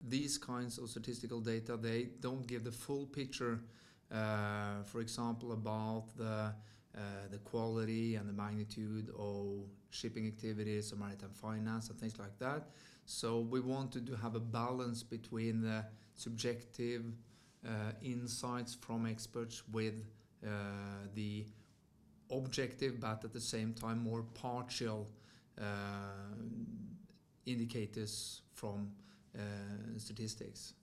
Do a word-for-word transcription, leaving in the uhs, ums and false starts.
these kinds of statistical data, they don't give the full picture, uh, for example, about the uh, the quality and the magnitude of shipping activities or maritime finance and things like that. So we wanted to have a balance between the subjective uh, insights from experts with uh, the objective, but at the same time more partial uh, indicators from uh, statistics.